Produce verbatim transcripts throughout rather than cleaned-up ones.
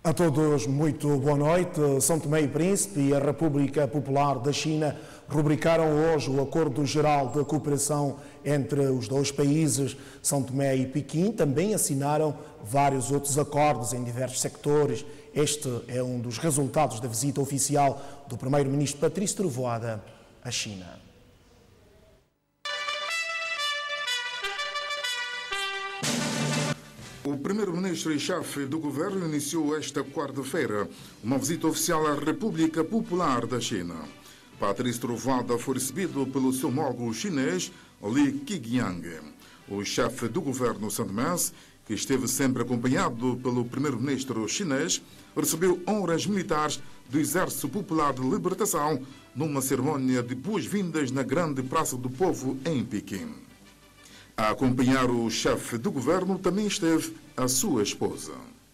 A todos, muito boa noite. São Tomé e Príncipe e a República Popular da China rubricaram hoje o Acordo Geral de Cooperação entre os dois países. São Tomé e Pequim também assinaram vários outros acordos em diversos sectores. Este é um dos resultados da visita oficial do primeiro-ministro Patrício Trovoada à China. O primeiro-ministro e chefe do governo iniciou esta quarta-feira uma visita oficial à República Popular da China. Patrício Trovoada foi recebido pelo seu homólogo chinês Li Keqiang. O chefe do governo santomense, que esteve sempre acompanhado pelo primeiro-ministro chinês, recebeu honras militares do Exército Popular de Libertação numa cerimônia de boas-vindas na Grande Praça do Povo em Pequim. A acompanhar o chefe do governo também esteve a sua esposa.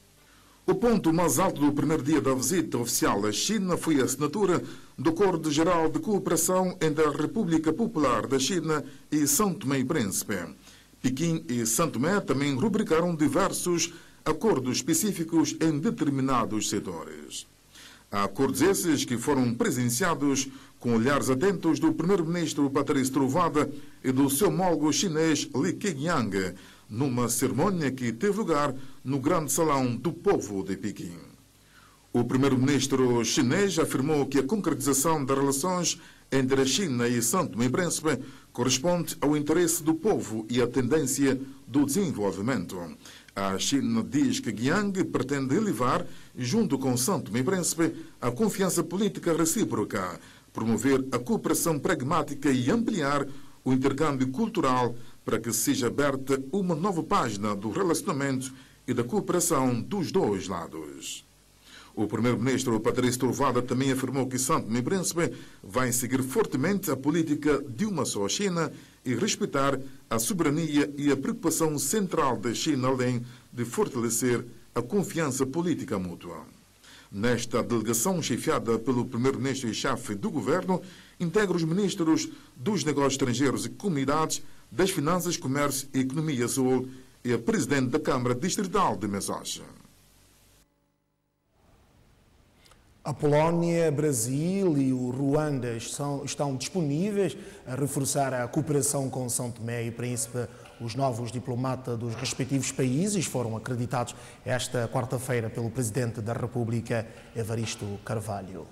O ponto mais alto do primeiro dia da visita oficial à China foi a assinatura do Acordo Geral de Cooperação entre a República Popular da China e São Tomé e Príncipe. Pequim e São Tomé também rubricaram diversos acordos específicos em determinados setores. Há acordos esses que foram presenciados com olhares atentos do primeiro-ministro Patrício Trovoada e do seu homólogo chinês Li Keqiang, numa cerimônia que teve lugar no Grande Salão do Povo de Pequim. O primeiro-ministro chinês afirmou que a concretização das relações entre a China e São Tomé e Príncipe corresponde ao interesse do povo e à tendência do desenvolvimento. A China diz que Keqiang pretende elevar, junto com São Tomé e Príncipe, a confiança política recíproca, promover a cooperação pragmática e ampliar o intercâmbio cultural para que seja aberta uma nova página do relacionamento e da cooperação dos dois lados. O primeiro-ministro Patrício Trovoada também afirmou que São Tomé e Príncipe vai seguir fortemente a política de uma só China e respeitar a soberania e a preocupação central da China, além de fortalecer a confiança política mútua. Nesta delegação, chefiada pelo primeiro-ministro e chefe do governo, integra os ministros dos Negócios Estrangeiros e Comunidades, das Finanças, Comércio e Economia Sul e a presidente da Câmara Distrital de Mesocha. A Polónia, Brasil e o Ruanda estão, estão disponíveis a reforçar a cooperação com São Tomé e Príncipe. Os novos diplomatas dos respectivos países foram acreditados esta quarta-feira pelo Presidente da República, Evaristo Carvalho.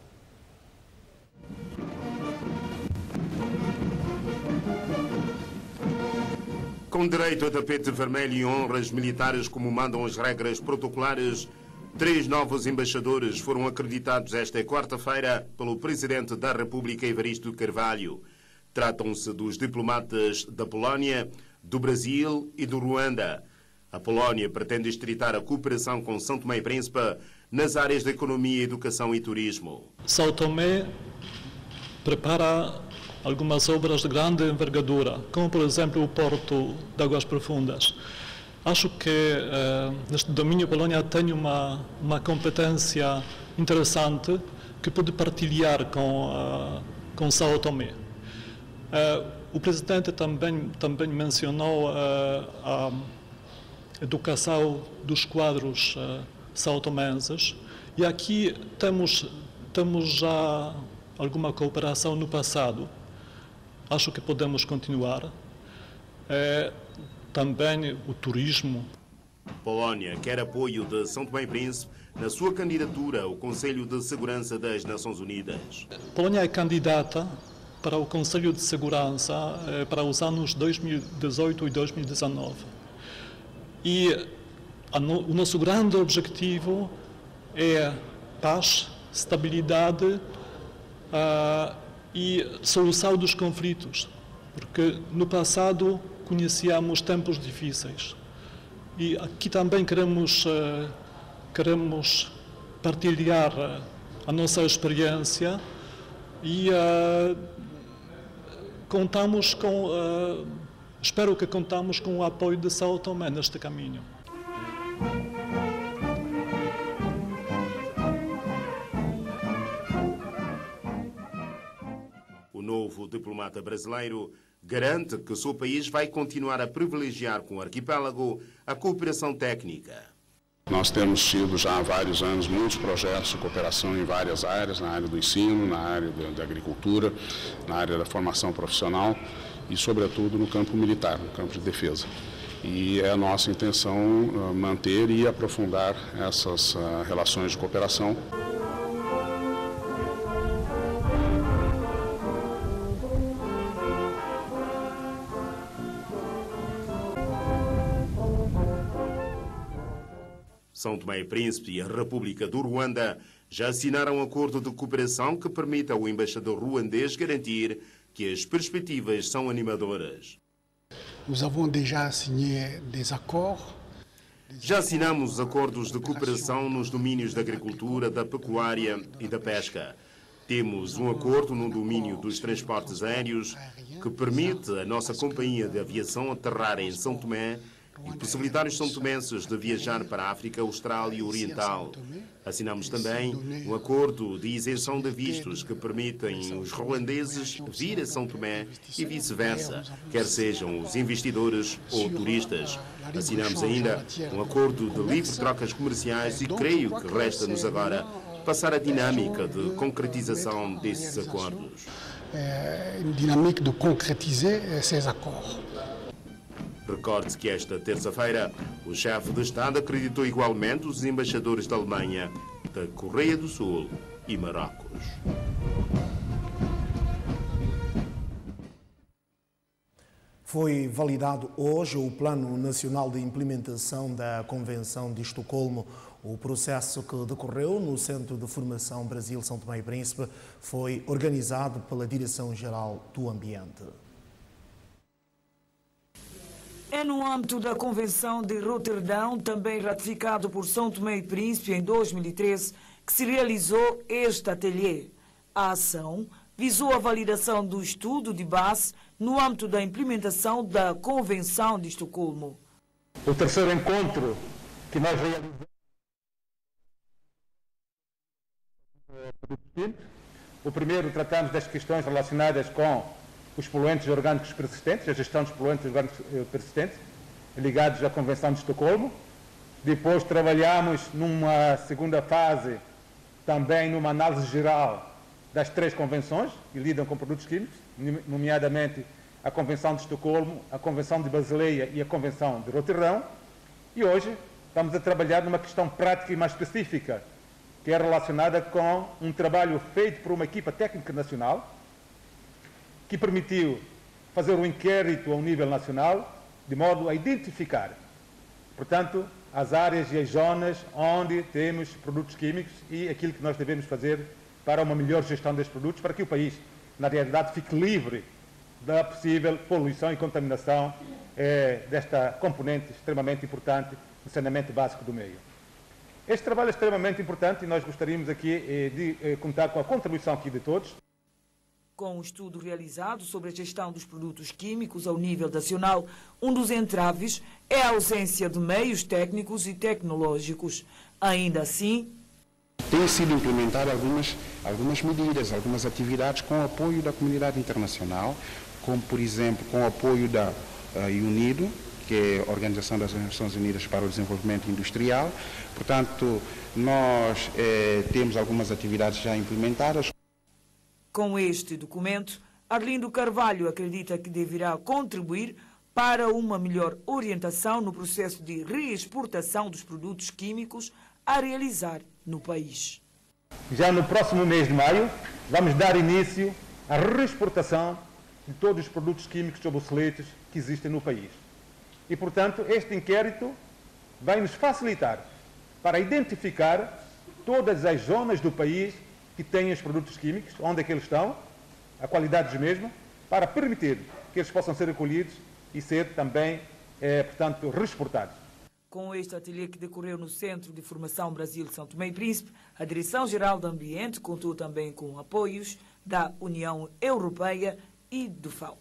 Com direito a tapete vermelho e honras militares como mandam as regras protocolares, três novos embaixadores foram acreditados esta quarta-feira pelo Presidente da República, Evaristo Carvalho. Tratam-se dos diplomatas da Polónia, do Brasil e do Ruanda. A Polónia pretende estreitar a cooperação com São Tomé e Príncipe nas áreas de economia, educação e turismo. São Tomé prepara algumas obras de grande envergadura, como por exemplo o Porto de Águas Profundas. Acho que uh, neste domínio a Polónia tem uma, uma competência interessante que pode partilhar com, uh, com São Tomé. Uh, o Presidente também, também mencionou uh, a educação dos quadros uh, são-tomenses e aqui temos, temos já alguma cooperação no passado. Acho que podemos continuar. Uh, Também o turismo. Polónia quer apoio de São Tomé e Príncipe na sua candidatura ao Conselho de Segurança das Nações Unidas. Polónia é candidata para o Conselho de Segurança eh, para os anos dois mil e dezoito e dois mil e dezenove. E a no, o nosso grande objetivo é paz, estabilidade uh, e solução dos conflitos, porque no passado conhecíamos tempos difíceis e aqui também queremos, uh, queremos partilhar uh, a nossa experiência e uh, contamos com, uh, espero que contamos com o apoio de São Tomé neste caminho. O novo diplomata brasileiro garante que o seu país vai continuar a privilegiar com o arquipélago a cooperação técnica. Nós temos tido já há vários anos muitos projetos de cooperação em várias áreas, na área do ensino, na área da agricultura, na área da formação profissional e, sobretudo, no campo militar, no campo de defesa. E é a nossa intenção manter e aprofundar essas relações de cooperação. São Tomé e Príncipe e a República do Ruanda já assinaram um acordo de cooperação que permite ao embaixador ruandês garantir que as perspectivas são animadoras. Nous avons déjà signé des accords. Já assinamos acordos de cooperação nos domínios da agricultura, da pecuária e da pesca. Temos um acordo no domínio dos transportes aéreos que permite à nossa companhia de aviação aterrar em São Tomé e possibilitar os são-tomenses de viajar para a África Austral e Oriental. Assinamos também um acordo de isenção de vistos que permitem os ruandeses vir a São Tomé e vice-versa, quer sejam os investidores ou turistas. Assinamos ainda um acordo de livre trocas comerciais e creio que resta-nos agora passar a dinâmica de concretização desses acordos. Dinâmica de concretizar esses acordos. Recorde-se que esta terça-feira o chefe de Estado acreditou igualmente os embaixadores da Alemanha, da Coreia do Sul e Marrocos. Foi validado hoje o Plano Nacional de Implementação da Convenção de Estocolmo. O processo que decorreu no Centro de Formação Brasil São Tomé e Príncipe foi organizado pela Direção-Geral do Ambiente. É no âmbito da Convenção de Roterdão, também ratificado por São Tomé e Príncipe em dois mil e treze, que se realizou este ateliê. A ação visou a validação do estudo de base no âmbito da implementação da Convenção de Estocolmo. O terceiro encontro que nós realizamos, o primeiro tratamos das questões relacionadas com os poluentes orgânicos persistentes, a gestão dos poluentes orgânicos persistentes, ligados à Convenção de Estocolmo. Depois trabalhamos numa segunda fase, também numa análise geral das três convenções que lidam com produtos químicos, nomeadamente a Convenção de Estocolmo, a Convenção de Basileia e a Convenção de Roterdão. E hoje estamos a trabalhar numa questão prática e mais específica, que é relacionada com um trabalho feito por uma equipa técnica nacional, que permitiu fazer um inquérito ao nível nacional, de modo a identificar, portanto, as áreas e as zonas onde temos produtos químicos e aquilo que nós devemos fazer para uma melhor gestão destes produtos, para que o país, na realidade, fique livre da possível poluição e contaminação eh, desta componente extremamente importante no saneamento básico do meio. Este trabalho é extremamente importante e nós gostaríamos aqui eh, de eh, contar com a contribuição aqui de todos. Com um estudo realizado sobre a gestão dos produtos químicos ao nível nacional, um dos entraves é a ausência de meios técnicos e tecnológicos. Ainda assim, têm sido implementadas algumas, algumas medidas, algumas atividades com o apoio da comunidade internacional, como, por exemplo, com o apoio da uh, UNIDO, que é a Organização das Nações Unidas para o Desenvolvimento Industrial. Portanto, nós eh, temos algumas atividades já implementadas. Com este documento, Arlindo Carvalho acredita que deverá contribuir para uma melhor orientação no processo de reexportação dos produtos químicos a realizar no país. Já no próximo mês de maio, vamos dar início à reexportação de todos os produtos químicos obsoletos que existem no país. E, portanto, este inquérito vai nos facilitar para identificar todas as zonas do país que têm os produtos químicos, onde é que eles estão, a qualidade dos mesmos, para permitir que eles possam ser recolhidos e ser também, eh, portanto, reexportados. Com este ateliê que decorreu no Centro de Formação Brasil São Tomé e Príncipe, a Direção-Geral do Ambiente contou também com apoios da União Europeia e do F A O.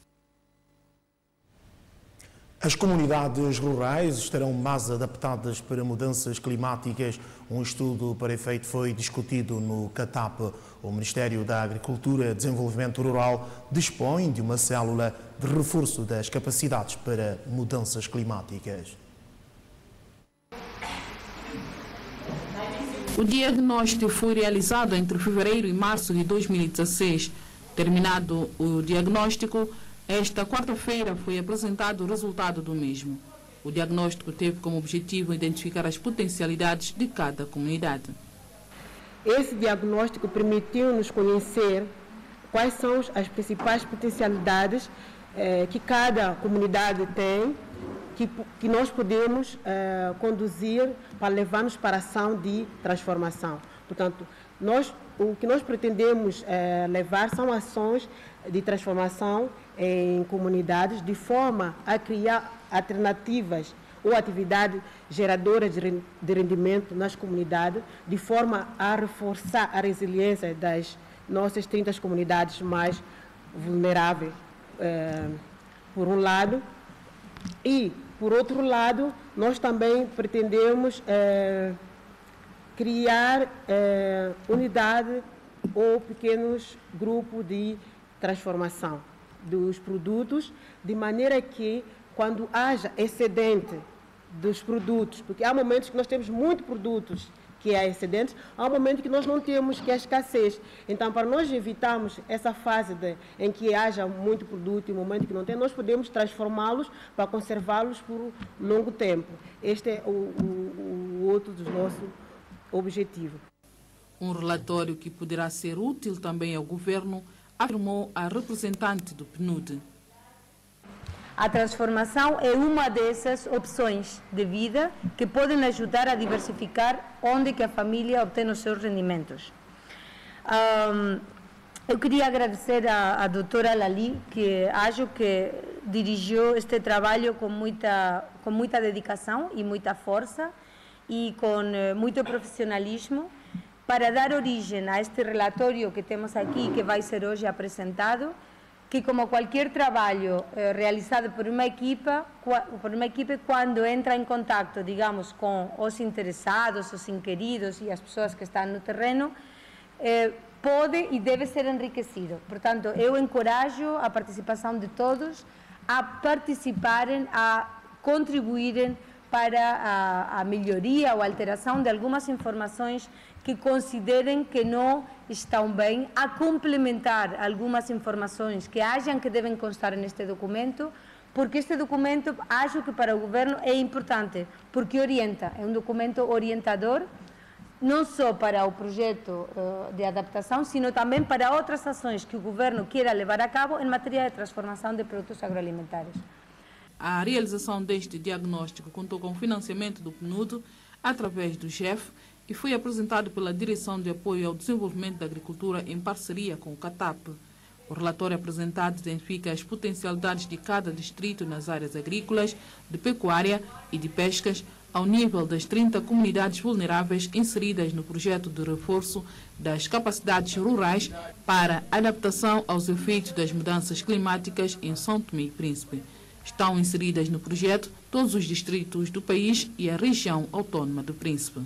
As comunidades rurais estarão mais adaptadas para mudanças climáticas. Um estudo para efeito foi discutido no CATAP. O Ministério da Agricultura e Desenvolvimento Rural dispõe de uma célula de reforço das capacidades para mudanças climáticas. O diagnóstico foi realizado entre fevereiro e março de dois mil e dezesseis. Terminado o diagnóstico, esta quarta-feira foi apresentado o resultado do mesmo. O diagnóstico teve como objetivo identificar as potencialidades de cada comunidade. Esse diagnóstico permitiu-nos conhecer quais são as principais potencialidades eh, que cada comunidade tem, que, que nós podemos eh, conduzir para levar-nos para a ação de transformação. Portanto, nós, o que nós pretendemos eh, levar são ações de transformação em comunidades, de forma a criar alternativas ou atividades geradoras de rendimento nas comunidades, de forma a reforçar a resiliência das nossas trinta comunidades mais vulneráveis, eh, por um lado, e, por outro lado, nós também pretendemos eh, criar eh, unidade ou pequenos grupos de transformação dos produtos, de maneira que, quando haja excedente dos produtos, porque há momentos que nós temos muitos produtos que há excedentes, há um momento que nós não temos, que é a escassez. Então, para nós evitarmos essa fase de, em que haja muito produto e um momento que não tem, nós podemos transformá-los para conservá-los por longo tempo. Este é o, o, o outro dos nossos objetivos. Um relatório que poderá ser útil também ao governo, afirmou a representante do P N U D. A transformação é uma dessas opções de vida que podem ajudar a diversificar onde que a família obtém os seus rendimentos. Um, eu queria agradecer à, à doutora Lali, que acho que dirigiu este trabalho com muita, com muita dedicação e muita força e com uh, muito profissionalismo, para dar origem a este relatório que temos aqui, que vai ser hoje apresentado, que, como qualquer trabalho eh, realizado por uma equipa, por uma equipe, quando entra em contato, digamos, com os interessados, os inquiridos e as pessoas que estão no terreno, eh, pode e deve ser enriquecido. Portanto, eu encorajo a participação de todos a participarem, a contribuírem para a, a melhoria ou alteração de algumas informações que considerem que não estão bem, a complementar algumas informações que acham que devem constar neste documento, porque este documento, acho que para o governo é importante, porque orienta, é um documento orientador, não só para o projeto uh, de adaptação, sino também para outras ações que o governo queira levar a cabo em matéria de transformação de produtos agroalimentares. A realização deste diagnóstico contou com o financiamento do P N U D através do G E F e foi apresentado pela Direção de Apoio ao Desenvolvimento da Agricultura em parceria com o CATAP. O relatório apresentado identifica as potencialidades de cada distrito nas áreas agrícolas, de pecuária e de pescas, ao nível das trinta comunidades vulneráveis inseridas no projeto de reforço das capacidades rurais para adaptação aos efeitos das mudanças climáticas em São Tomé e Príncipe. Estão inseridas no projeto todos os distritos do país e a região autónoma do Príncipe.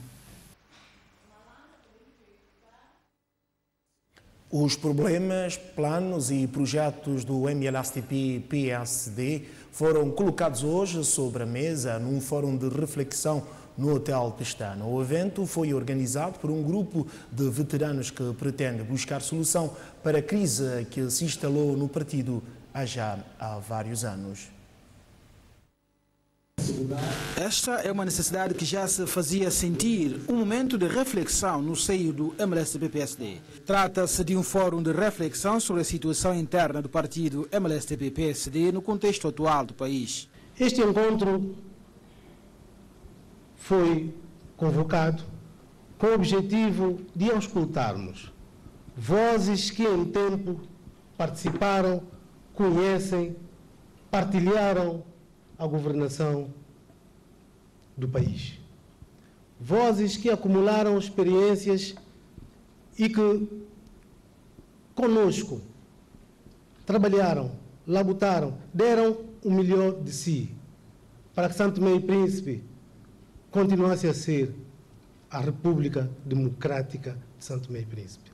Os problemas, planos e projetos do M L S T P P S D foram colocados hoje sobre a mesa num fórum de reflexão no Hotel Pestana. O evento foi organizado por um grupo de veteranos que pretende buscar solução para a crise que se instalou no partido há já há vários anos. Esta é uma necessidade que já se fazia sentir, um momento de reflexão no seio do M L S T P P S D. Trata-se de um fórum de reflexão sobre a situação interna do partido M L S T P P S D no contexto atual do país. Este encontro foi convocado com o objetivo de auscultarmos vozes que em tempo participaram, conhecem, partilharam a governação do país. Vozes que acumularam experiências e que conosco trabalharam, labutaram, deram o melhor de si para que São Tomé e Príncipe continuasse a ser a República Democrática de São Tomé e Príncipe.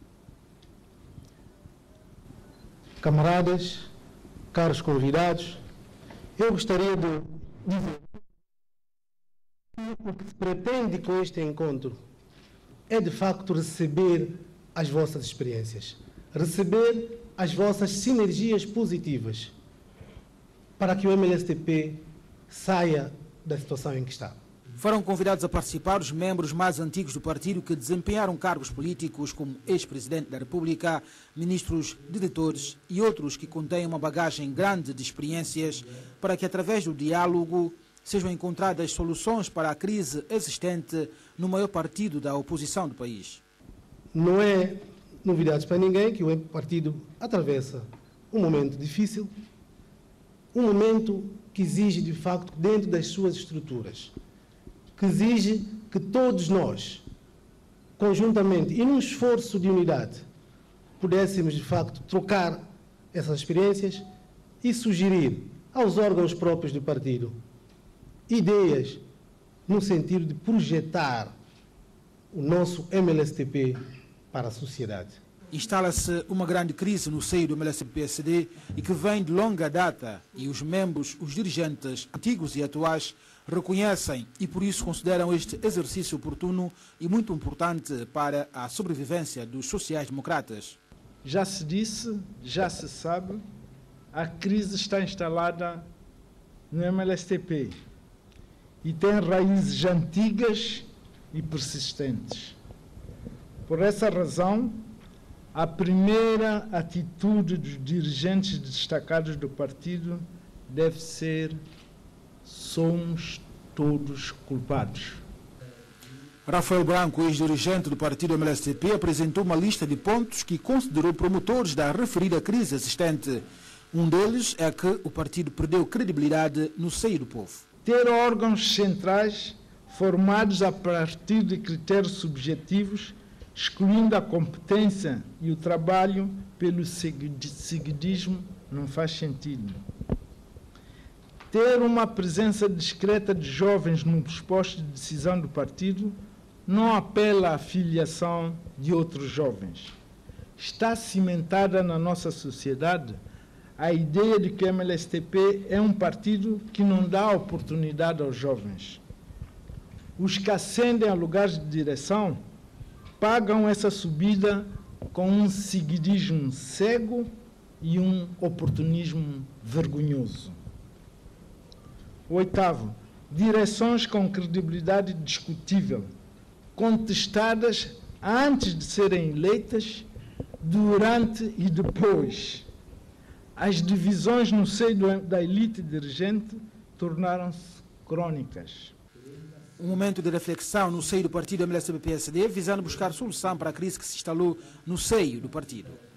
Camaradas, caros convidados, eu gostaria de dizer o que se pretende com este encontro é de facto receber as vossas experiências, receber as vossas sinergias positivas para que o M L S T P saia da situação em que está. Foram convidados a participar os membros mais antigos do partido que desempenharam cargos políticos como ex-presidente da República, ministros, diretores e outros que contêm uma bagagem grande de experiências para que, através do diálogo, sejam encontradas soluções para a crise existente no maior partido da oposição do país. Não é novidade para ninguém que o partido atravessa um momento difícil, um momento que exige, de facto, dentro das suas estruturas, que exige que todos nós, conjuntamente e num esforço de unidade, pudéssemos, de facto, trocar essas experiências e sugerir aos órgãos próprios do partido ideias no sentido de projetar o nosso M L S T P para a sociedade. Instala-se uma grande crise no seio do M L S P S D e que vem de longa data, e os membros, os dirigentes antigos e atuais reconhecem e por isso consideram este exercício oportuno e muito importante para a sobrevivência dos sociais-democratas. Já se disse, já se sabe, a crise está instalada no M L S T P e tem raízes antigas e persistentes. Por essa razão, a primeira atitude dos dirigentes destacados do partido deve ser: somos todos culpados. Rafael Branco, ex-dirigente do partido M L S T P, apresentou uma lista de pontos que considerou promotores da referida crise existente. Um deles é que o partido perdeu credibilidade no seio do povo. Ter órgãos centrais formados a partir de critérios subjetivos, excluindo a competência e o trabalho pelo seguidismo, não faz sentido. Ter uma presença discreta de jovens nos postos de decisão do partido não apela à filiação de outros jovens. Está cimentada na nossa sociedade a ideia de que o M L S T P é um partido que não dá oportunidade aos jovens. Os que ascendem a lugares de direção pagam essa subida com um seguidismo cego e um oportunismo vergonhoso. Oitavo, direções com credibilidade discutível, contestadas antes de serem eleitas, durante e depois. As divisões no seio da elite dirigente tornaram-se crônicas. Um momento de reflexão no seio do partido M L S P P S D, visando buscar solução para a crise que se instalou no seio do partido.